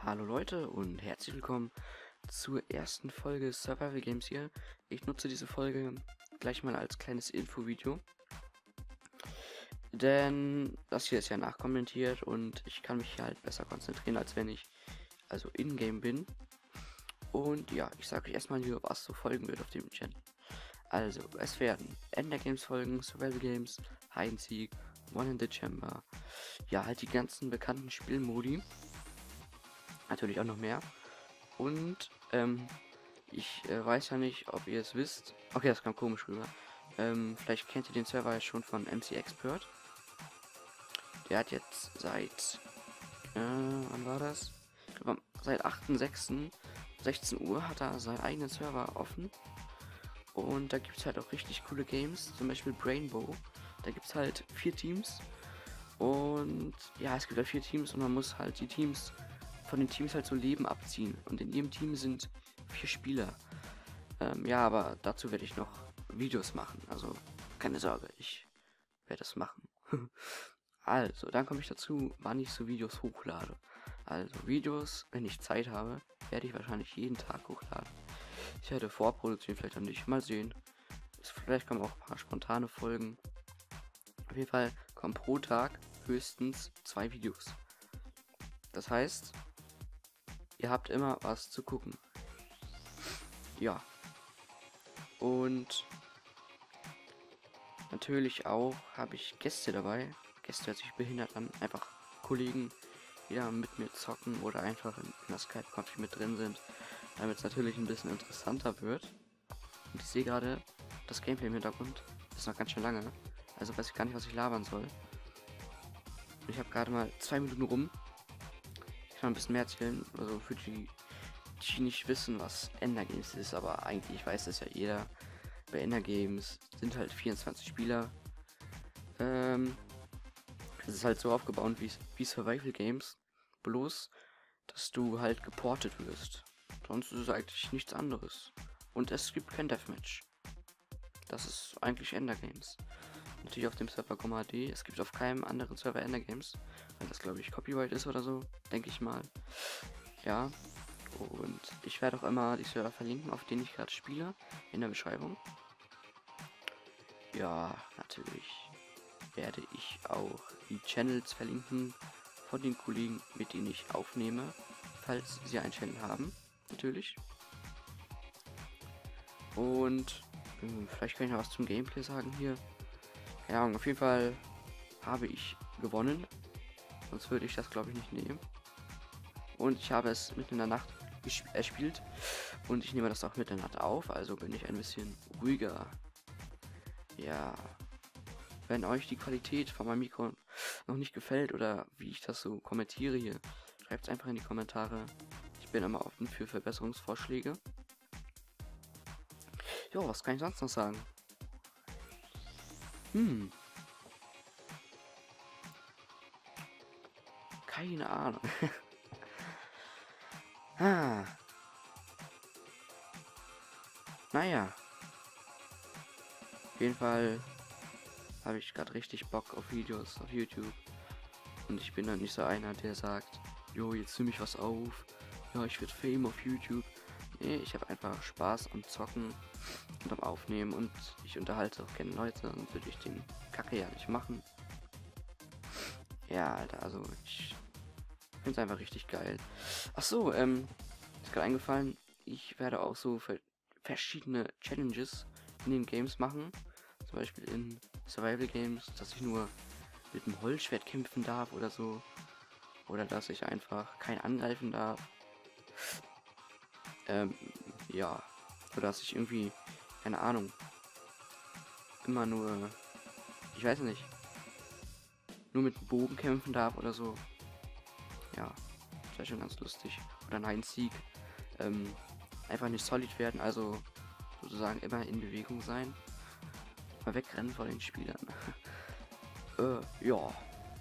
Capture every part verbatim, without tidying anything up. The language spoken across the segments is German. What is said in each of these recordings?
Hallo Leute und herzlich willkommen zur ersten Folge Survival Games hier. Ich nutze diese Folge gleich mal als kleines Infovideo, denn das hier ist ja nachkommentiert und ich kann mich hier halt besser konzentrieren, als wenn ich also in-game bin. Und ja, ich sage euch erstmal hier, was so folgen wird auf dem Channel. Also, es werden Ender Games folgen, Survival Games, Hide and Seek, One in the Chamber, ja, halt die ganzen bekannten Spielmodi. Natürlich auch noch mehr. Und ähm, ich äh, weiß ja nicht, ob ihr es wisst. Okay, das kam komisch rüber. Ähm, vielleicht kennt ihr den Server ja schon von M C Expert. Der hat jetzt seit, äh, wann war das? Ich glaub, am- seit achten sechsten sechzehn Uhr hat er seinen eigenen Server offen. Und da gibt es halt auch richtig coole Games, zum Beispiel Brainbow. Da gibt es halt vier Teams. Und ja, es gibt halt vier Teams und man muss halt die Teams von den Teams halt so Leben abziehen. Und in jedem Team sind vier Spieler. Ähm, ja, aber dazu werde ich noch Videos machen. Also keine Sorge, ich werde es machen. Also, dann komme ich dazu, wann ich so Videos hochlade. Also Videos, wenn ich Zeit habe, werde ich wahrscheinlich jeden Tag hochladen. Ich werde vorproduzieren, vielleicht auch nicht. Mal sehen. Vielleicht kommen auch ein paar spontane Folgen. Auf jeden Fall kommen pro Tag höchstens zwei Videos. Das heißt, ihr habt immer was zu gucken. Ja. Und natürlich auch habe ich Gäste dabei. Gäste hört sich behindert an. Einfach Kollegen, die da mit mir zocken oder einfach in, in der Skype-Konf mit drin sind. Damit es natürlich ein bisschen interessanter wird. Und ich sehe gerade, das Gameplay im Hintergrund ist noch ganz schön lange. Also weiß ich gar nicht, was ich labern soll. Und ich habe gerade mal zwei Minuten rum. Ich kann ein bisschen mehr erzählen. Also für die, die nicht wissen, was Ender Games ist, aber eigentlich weiß das ja jeder. Bei Ender Games sind halt vierundzwanzig Spieler. Ähm, es ist halt so aufgebaut wie, wie Survival Games. Bloß, dass du halt geportet wirst. Sonst ist es eigentlich nichts anderes. Und es gibt kein Deathmatch. Das ist eigentlich Ender Games. Natürlich auf dem Server H D. Es gibt auf keinem anderen Server Ender Games. Weil das, glaube ich, Copyright ist oder so. Denke ich mal. Ja. Und ich werde auch immer die Server verlinken, auf denen ich gerade spiele. In der Beschreibung. Ja, natürlich werde ich auch die Channels verlinken von den Kollegen, mit denen ich aufnehme, falls sie einen Channel haben, natürlich. Und äh, vielleicht kann ich noch was zum Gameplay sagen hier. Ja, auf jeden Fall habe ich gewonnen, sonst würde ich das glaube ich nicht nehmen. Und ich habe es mitten in der Nacht erspielt und ich nehme das auch mitten in der Nacht auf, also bin ich ein bisschen ruhiger. Ja. Wenn euch die Qualität von meinem Mikro noch nicht gefällt oder wie ich das so kommentiere hier, schreibt es einfach in die Kommentare. Ich bin immer offen für Verbesserungsvorschläge. Jo, was kann ich sonst noch sagen? Hm. Keine Ahnung. ah. Naja. Auf jeden Fall habe ich gerade richtig Bock auf Videos auf YouTube. Und ich bin dann nicht so einer, der sagt, jo, jetzt nehme ich was auf. Ja, ich werde Fame auf YouTube. Nee, ich habe einfach Spaß am Zocken und am Aufnehmen und ich unterhalte auch gerne Leute, sonst würde ich den Kacke ja nicht machen. Ja, Alter, also ich finde es einfach richtig geil. Ach so, ähm, ist gerade eingefallen, ich werde auch so für verschiedene Challenges in den Games machen. Zum Beispiel in Survival Games, dass ich nur mit dem Holzschwert kämpfen darf oder so. Oder dass ich einfach kein angreifen darf. Ähm, ja. Oder dass ich irgendwie, keine Ahnung, immer nur, ich weiß nicht, nur mit dem Bogen kämpfen darf oder so. Ja, das wäre schon ganz lustig. Oder nein, Sieg. Ähm, einfach nicht solid werden, also sozusagen immer in Bewegung sein. Mal wegrennen vor den Spielern. äh, ja.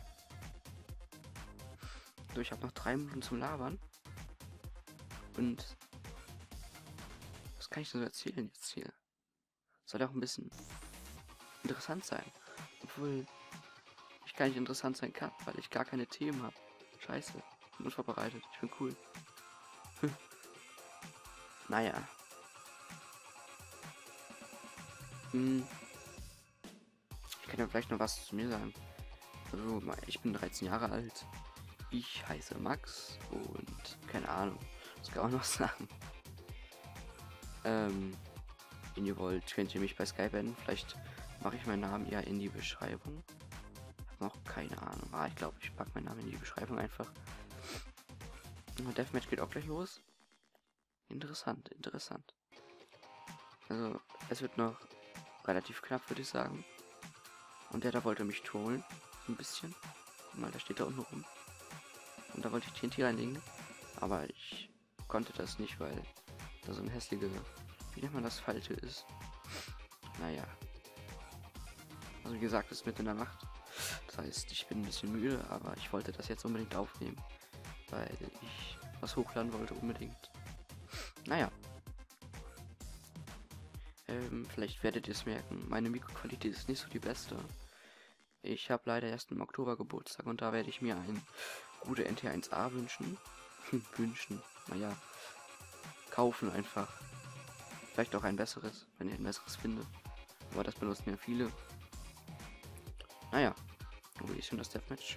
So, ich habe noch drei Minuten zum Labern. Und was kann ich denn so erzählen jetzt hier? Soll ja auch ein bisschen interessant sein. Obwohl ich gar nicht interessant sein kann, weil ich gar keine Themen habe. Scheiße. bin unvorbereitet. Ich bin cool. Hm. Naja. Hm. Ich kann ja vielleicht noch was zu mir sagen. Also, ich bin dreizehn Jahre alt. Ich heiße Max und keine Ahnung, was kann man noch sagen? Ähm, wenn ihr wollt, könnt ihr mich bei Skype adden. Vielleicht mache ich meinen Namen ja in die Beschreibung. Hab noch keine Ahnung. Ah, ich glaube, ich packe meinen Namen in die Beschreibung einfach. Und Deathmatch geht auch gleich los. Interessant, interessant. Also, es wird noch relativ knapp, würde ich sagen. Und der da wollte mich trollen. Ein bisschen. Guck mal, da steht da unten rum. Und da wollte ich T N T reinlegen. Aber ich konnte das nicht, weil da so ein hässliche, wie nennt man das, Falte ist. Naja. Also wie gesagt, es ist mitten in der Nacht. Das heißt, ich bin ein bisschen müde, aber ich wollte das jetzt unbedingt aufnehmen. Weil ich was hochladen wollte unbedingt. Naja. Ähm, vielleicht werdet ihr es merken, meine Mikroqualität ist nicht so die beste. Ich habe leider erst im Oktober Geburtstag und da werde ich mir ein gute N T eins A wünschen. wünschen, naja. Kaufen einfach. Vielleicht auch ein besseres, wenn ihr ein besseres findet. Aber das benutzen ja viele. Naja. Wo ist denn das Deathmatch?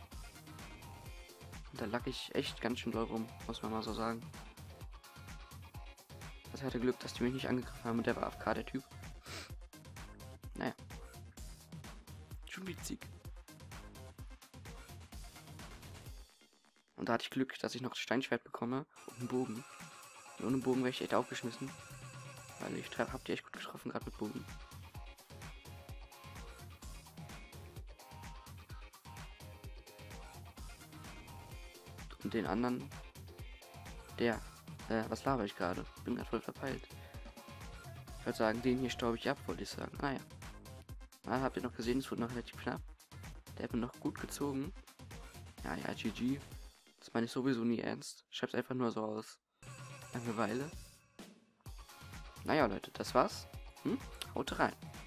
Und da lag ich echt ganz schön doll rum, muss man mal so sagen. Das hatte Glück, dass die mich nicht angegriffen haben und der war A F K, der Typ. Naja. Schon witzig. Und da hatte ich Glück, dass ich noch das Steinschwert bekomme und einen Bogen. Und ohne Bogen wäre ich echt aufgeschmissen. Weil ich hab die echt gut getroffen, gerade mit Bogen. Und den anderen, der, äh, was laber ich gerade? Bin gerade voll verpeilt. Ich würde sagen, den hier staube ich ab, wollte ich sagen. Naja. Ah, habt ihr noch gesehen, es wurde noch relativ knapp. Der hat mir noch gut gezogen. Ja, ja, G G. Das meine ich sowieso nie ernst. Schreib's einfach nur so aus Langeweile. Naja, Leute, das war's. Hm? Haut rein.